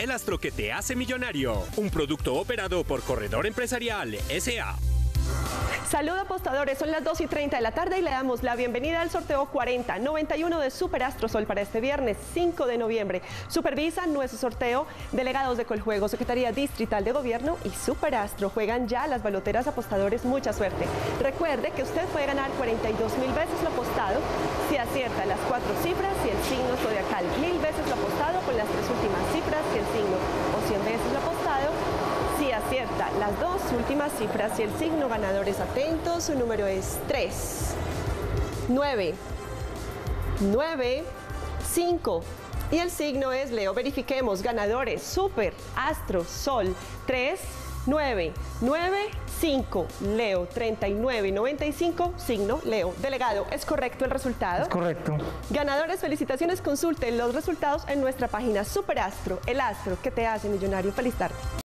el astro que te hace millonario. Un producto operado por Corredor Empresarial S.A. Salud apostadores, son las 2:30 de la tarde y le damos la bienvenida al sorteo 4091 de Super Astro Sol para este viernes 5 de noviembre. Supervisan nuestro sorteo delegados de Coljuego, Secretaría Distrital de Gobierno y Super Astro. Juegan ya las baloteras apostadores, mucha suerte. Recuerde que usted puede ganar 42.000 veces lo apostado si acierta las 4 cifras y el signo zodiacal, 1000 veces lo apostado con las 3 últimas cifras y el signo, o 100 veces lo apostado si acierta las 2 últimas cifras y el signo. Ganadores atentos, su número es 3, 9, 9, 5 y el signo es Leo. Verifiquemos, ganadores, Super Astro Sol 3, 9, 9, 5, Leo 3995, signo Leo. Delegado, ¿es correcto el resultado? Es correcto. Ganadores, felicitaciones, consulten los resultados en nuestra página Super Astro, el astro que te hace millonario. Feliz tarde.